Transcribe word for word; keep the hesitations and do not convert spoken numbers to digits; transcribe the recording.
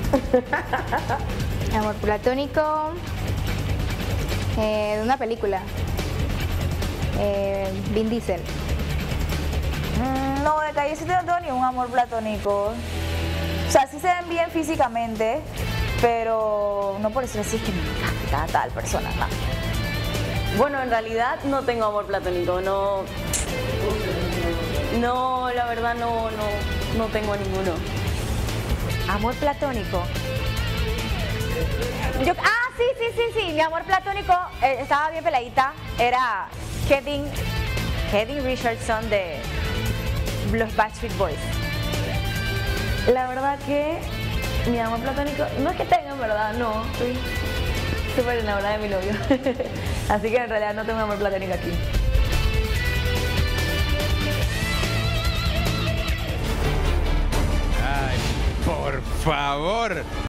Amor platónico eh, de una película. Eh, Vin Diesel. Mm, no, de callecito no tengo ni un amor platónico. O sea, sí se ven bien físicamente, pero no por eso decir que me encanta tal persona, no. Bueno, en realidad no tengo amor platónico, no... No, la verdad no, no, no tengo ninguno. Amor platónico. Yo, ah, sí, sí, sí, sí. Mi amor platónico eh, estaba bien peladita. Era Kevin, Kevin Richardson de los Backstreet Boys. La verdad que mi amor platónico, no es que tenga, en verdad, no. Estoy súper enamorada de mi novio. Así que en realidad no tengo amor platónico aquí. Ay, por favor.